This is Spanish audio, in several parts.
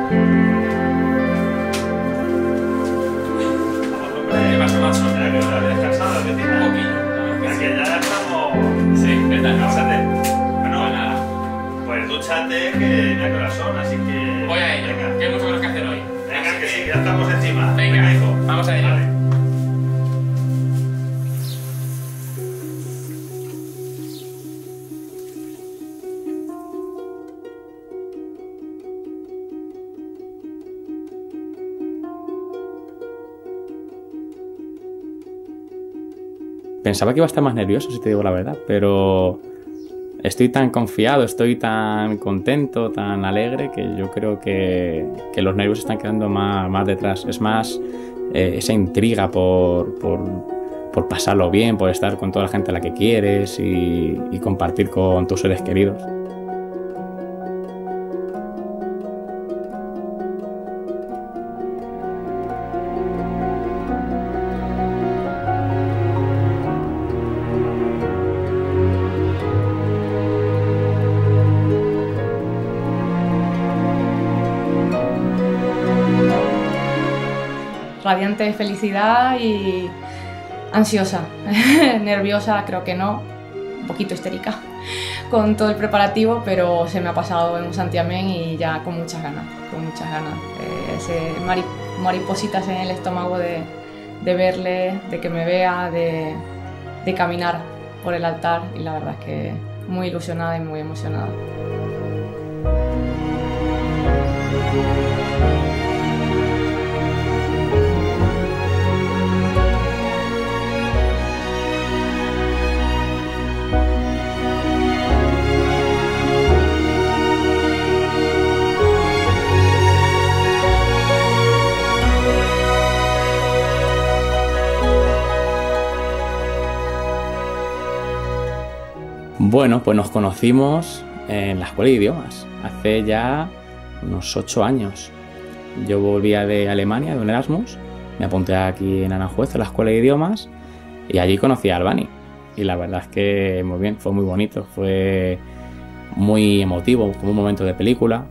Más o menos, ya que os habéis descansado, que tiene un poquillo. Que ya estamos. Sí, ¿verdad? Bueno, nada. Pues dúchate, que ya corazón, así que. Voy a ello, venga. que hay mucho menos que hacer hoy. Venga, que sí, que ya estamos encima. Venga, hijo. vamos a ello. Vale. Pensaba que iba a estar más nervioso, si te digo la verdad, pero estoy tan confiado, estoy tan contento, tan alegre, que yo creo que los nervios están quedando más detrás. Es más esa intriga por pasarlo bien, por estar con toda la gente a la que quieres y compartir con tus seres queridos. Radiante de felicidad y ansiosa, nerviosa creo que no, un poquito histérica con todo el preparativo, pero se me ha pasado en un santiamén y ya con muchas ganas, maripositas en el estómago de verle, de que me vea, de caminar por el altar, y la verdad es que muy ilusionada y muy emocionada. Bueno, pues nos conocimos en la escuela de idiomas, hace ya unos 8 años. Yo volvía de Alemania, de un Erasmus, me apunté aquí en Aranjuez, en la escuela de idiomas, y allí conocí a Albani. Y la verdad es que muy bien, fue muy bonito, fue muy emotivo, como un momento de película.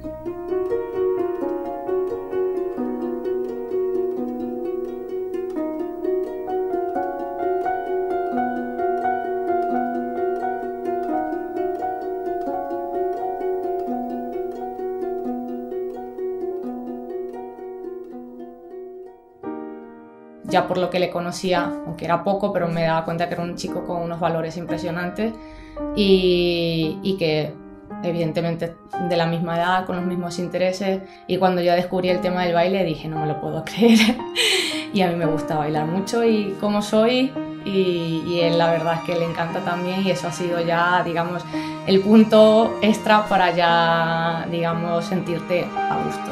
Ya por lo que le conocía, aunque era poco, pero me daba cuenta que era un chico con unos valores impresionantes y que evidentemente de la misma edad, con los mismos intereses. Y cuando yo descubrí el tema del baile dije, no me lo puedo creer. Y a mí me gusta bailar mucho y como soy, y él la verdad es que le encanta también, y eso ha sido ya, digamos, el punto extra para ya, digamos, sentirte a gusto.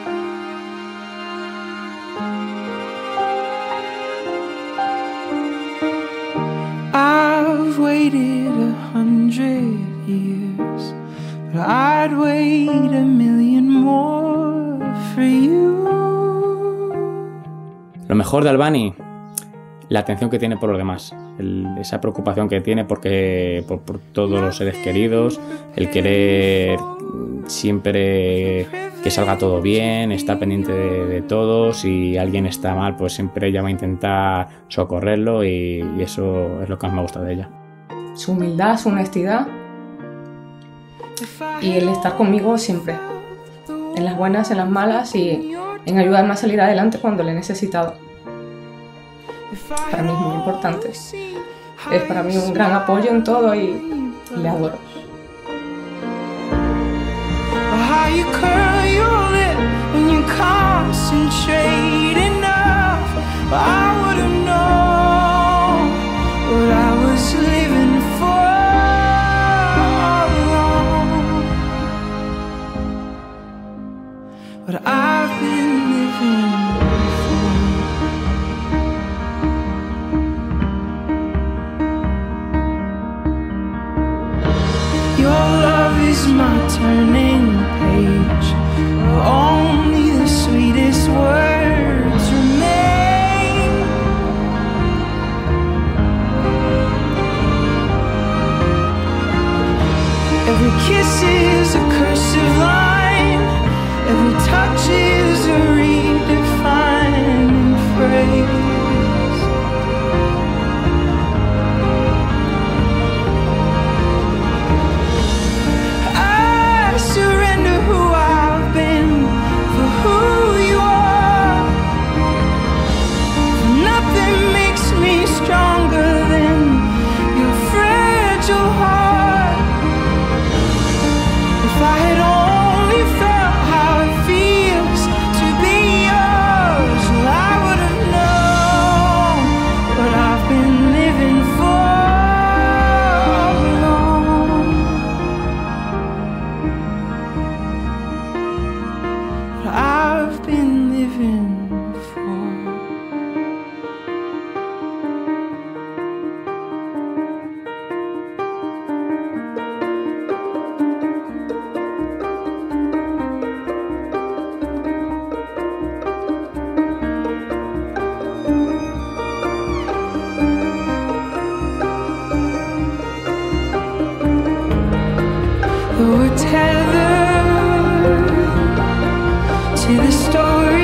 I've waited 100 years, but I'd wait 1,000,000 more for you. Lo mejor de Albani, la atención que tiene por los demás, esa preocupación que tiene por todos los seres queridos, el querer siempre que salga todo bien, estar pendiente de todos. Si alguien está mal, pues siempre ella va a intentar socorrerlo, y eso es lo que más me gusta de ella. Su humildad, su honestidad y el estar conmigo siempre, en las buenas, en las malas, y en ayudarme a salir adelante cuando le he necesitado. Para mí es muy importante. Es para mí un gran apoyo en todo y le adoro. How you curl your lip when you concentrate enough. I would've known what I was living for all along. What I've been living for. Your love is my turning page. Only the sweetest words remain. Every kiss is a cursive line. Every touch is living for. We're tethered to the story